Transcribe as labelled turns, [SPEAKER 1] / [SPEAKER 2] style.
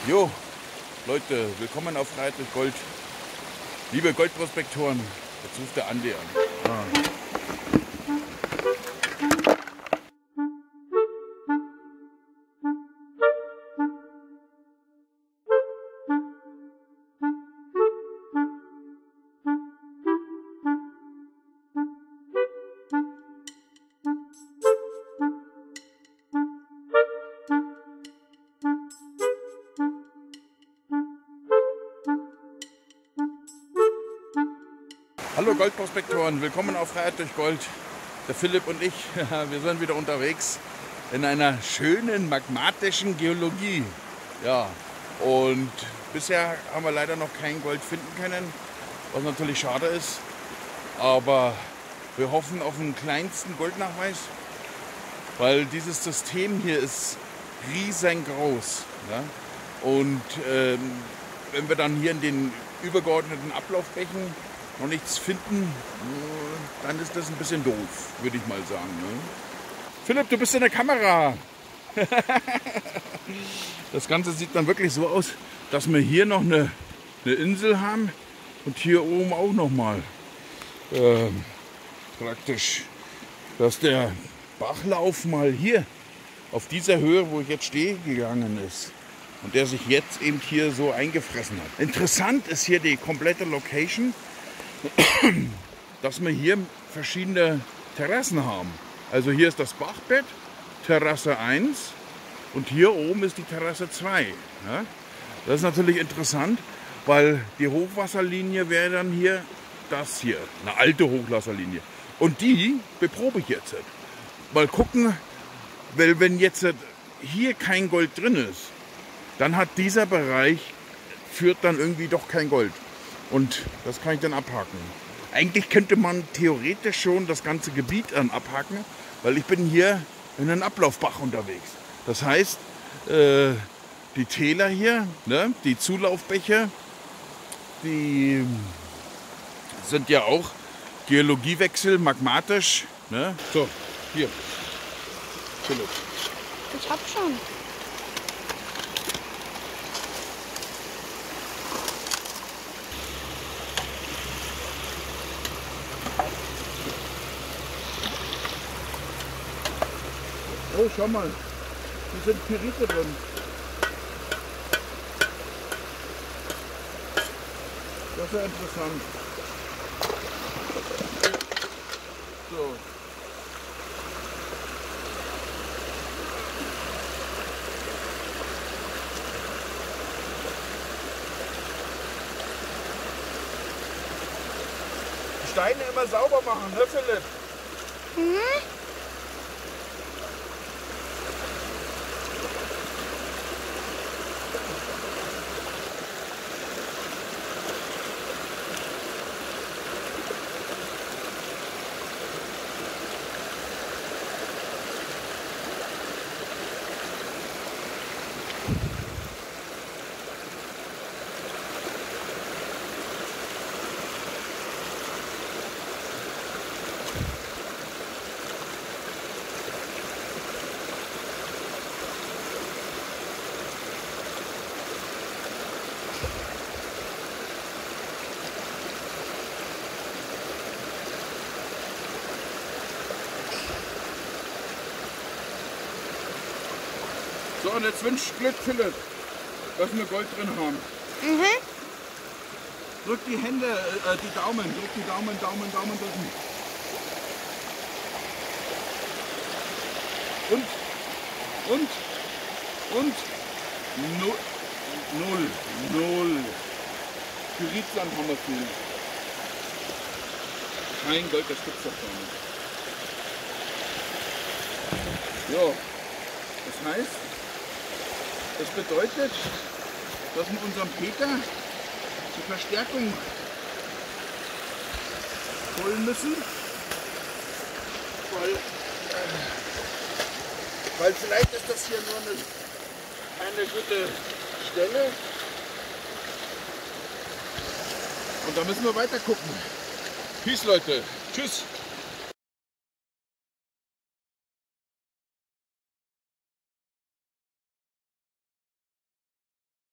[SPEAKER 1] Jo, Leute, willkommen auf Freiheit durch Gold. Liebe Goldprospektoren, jetzt ruft der Andi an. Hallo Goldprospektoren, willkommen auf Freiheit durch Gold. Der Philipp und ich, wir sind wieder unterwegs in einer schönen magmatischen Geologie. Ja, und bisher haben wir leider noch kein Gold finden können, was natürlich schade ist. Aber wir hoffen auf den kleinsten Goldnachweis, weil dieses System hier ist riesengroß. Ja? Und wenn wir dann hier in den übergeordneten Ablaufbächen noch nichts finden, dann ist das ein bisschen doof, würde ich mal sagen. Ne? Philipp, du bist in der Kamera. Das Ganze sieht dann wirklich so aus, dass wir hier noch eine Insel haben und hier oben auch noch mal praktisch, dass der Bachlauf mal hier auf dieser Höhe, wo ich jetzt stehe, gegangen ist. Und der sich jetzt eben hier so eingefressen hat. Interessant ist hier die komplette Location, dass wir hier verschiedene Terrassen haben. Also hier ist das Bachbett, Terrasse 1 und hier oben ist die Terrasse 2. Ja? Das ist natürlich interessant, weil die Hochwasserlinie wäre dann hier das hier, eine alte Hochwasserlinie. Und die beprobe ich jetzt. Mal gucken, weil wenn jetzt hier kein Gold drin ist, dann hat dieser Bereich, führt dann irgendwie doch kein Gold. Und das kann ich dann abhaken. Eigentlich könnte man theoretisch schon das ganze Gebiet dann abhaken, weil ich bin hier in einem Ablaufbach unterwegs. Das heißt, die Täler hier, ne, die Zulaufbäche, die sind ja auch Geologiewechsel, magmatisch. Ne? So, hier. Philipp.
[SPEAKER 2] Ich hab schon.
[SPEAKER 1] Oh, schau mal, hier sind Pyrite drin. Das ist ja interessant. So. Die Steine immer sauber machen, ne Philipp?
[SPEAKER 2] Mhm.
[SPEAKER 1] So, und jetzt wünscht Glück, Philipp, dass wir Gold drin haben.
[SPEAKER 2] Mhm.
[SPEAKER 1] Drück die Hände, die Daumen, drück die Daumen, Daumen drücken. Und null. Pyritland haben wir viel. Kein Gold, das gibt's doch gar nicht. Jo, das heißt, das bedeutet, dass wir unserem Peter die Verstärkung holen müssen, weil vielleicht ist das hier nur eine gute Stelle und da müssen wir weiter gucken. Peace, Leute. Tschüss.